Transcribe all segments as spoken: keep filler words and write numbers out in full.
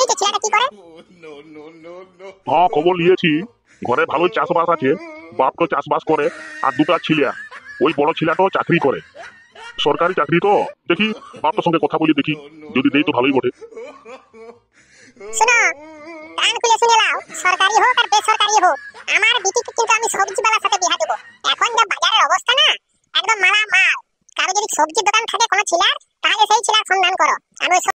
তো ছেলেটা কি করে? হ্যাঁ খবর নিয়েছি, ঘরে ভালোই চাষবাস আছে, বাপ তো চাষবাস করে আর দুটা ছেলে, ওই বড় ছেলেটাও চাকরি করে, সরকারি চাকরি তো। দেখি বাপটার সঙ্গে কথা বলি, দেখি যদি দেই তো ভালোই বটে। শোনো, কান খুলে শুনে নাও, সরকারি হোক আর বেসরকারি হোক, আমার বিটিকে কিন্তু আমি সবজিওয়ালার সাথে বিয়া দেবো। এখন যা বাজারের অবস্থা না, একদম মালা মাল। কারো যদি সবজির দোকান থাকে কোনো ছেলের, তাহলে সেই ছেলের সন্ধান করো। আমি ওই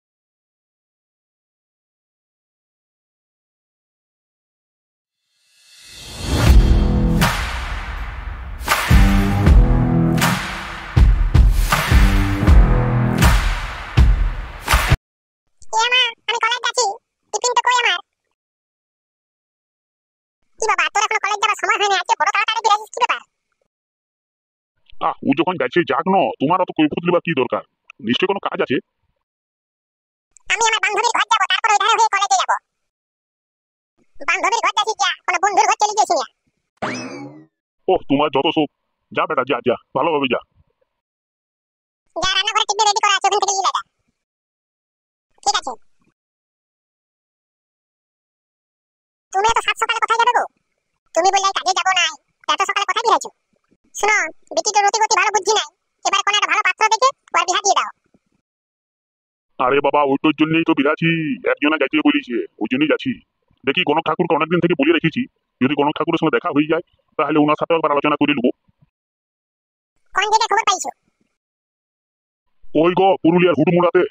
আহ ও যখন যাচ্ছে যাক ন, তোমার অত কৈফত লিবার কি দরকার? নিশ্চয় কোনো কাজ আছে। আমি আমার বান্ধবীর ঘর যাব, তারপর ওই ধারে হয়ে কলেজে যাব। বান্ধবীর ঘর যাচ্ছি যা, কোনো বন্ধুর ঘর চলে গেছি না। ও তোমার যত সব, যা বেটা যা যা, ভালোভাবে যা। যা রান্নাঘরে টিভি রেডি করা আছে, ওখান থেকে নিয়ে যা। ঠিক আছে। তুমি এত সাত সকালে কোথায় যাবে গো? তুমি বললে কাজে যাব না, এত সকালে কোথায় বের হয়েছো? শোনো, বিটি তো রতি গতি ভালো বুদ্ধি নাই, এবার কোন একটা ভালো পাত্র দেখে ওর বিয়া দিয়ে দাও। আরে বাবা ওইটার জন্যই তো বিরাছি, একজনা যাইতে বলিছে, ওই জন্যই যাচ্ছি। দেখি গণক ঠাকুরকে অনেকদিন থেকে বলে রেখেছি, যদি গণক ঠাকুরের সঙ্গে দেখা হয়ে যায় তাহলে ওনার সাথে একবার আলোচনা করে নেবো। কোন জায়গায় খবর পাইছো? ওই গো পুরুলিয়ার হুড়মুড়াতে।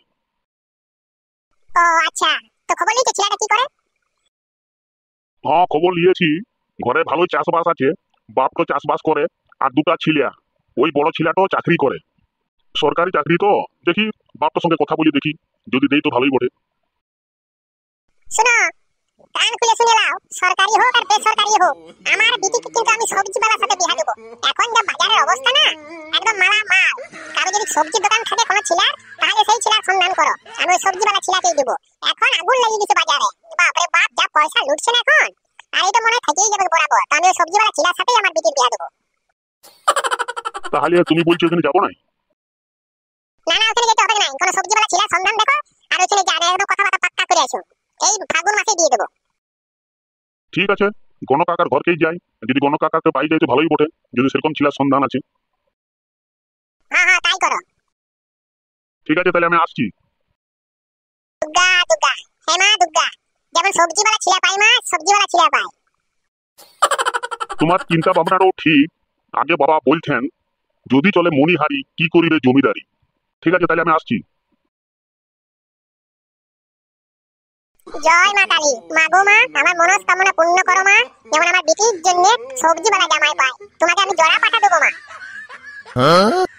ও আচ্ছা, তো খবর নিতে ছেলেটা কি করে? হ্যাঁ খবর নিয়েছি, ঘরে ভালোই চাষবাস আছে, বাপ তো চাষবাস করে আর দুটা ছেলে, ওই বড় ছেলেটাও চাকরি করে, সরকারি চাকরি তো। দেখি বাপটার সঙ্গে কথা বলি, দেখি যদি দেই তো ভালোই বটে। শোনো, কান খুলে শুনে নাও, সরকারি হোক আর বেসরকারি হোক, আমার বিটিকে কিন্তু আমি সবজিওয়ালার সাথে বিয়া দেবো। এখন যা বাজারের অবস্থা না, একদম মালা মাল। কারো যদি সবজির দোকান থাকে কোনো ছেলের, তাহলে সেই ছেলের সন্ধান করো। আমি ওই সবজিওয়ালা ছেলেকেই দেবো। এখন আগুন লেগে গেছে বাজারে, বাপরে বাপ যা পয়সা লুটছে না এখন, আর এটা মনে হয় থেকেই যাবে বরাবর। তো আমি ওই সবজিওয়ালা ছেলের সাথেই আমার বিটির বিয়া দেবো। তাহলে তুমি বলছো ওখানে যাবো না? না না, ওখানে যেতে হবে না, কোনো সবজিওয়ালা ছেলের সন্ধান দেখো আর ওখানে যা, একদম কথাবার্তা পাক্কা করে আসো, এই ফাগুন মাসে দিয়ে দেবো। ঠিক আছে, গণ কাকার ঘরকেই যাই, যদি গণ কাকাকে পাই যাই তো ভালোই বটে, যদি সেরকম ছেলের সন্ধান আছে। হ্যাঁ হ্যাঁ তাই করো। ঠিক আছে তাহলে আমি আসছি। দুর্গা দুর্গা, হে মা দুর্গা, যেমন সবজিওয়ালা ছেলে পাই মা, সবজিওয়ালা ছেলে পাই। তোমার চিন্তা ভাবনাটাও ঠিক। আগে বাবা বলছেন যদি চলে মণিহারি কি করিবে জমিদারি। ঠিক আছে তাহলে আমি আসছি। জয় মা কালী, মা গো মা, আমার মনস্কামনা পূর্ণ করো মা, যেমন আমার বিটির জন্য সবজিওয়ালা জামাই পাই। তোমাকে আমি জোড়া পাঠা দেবো মা।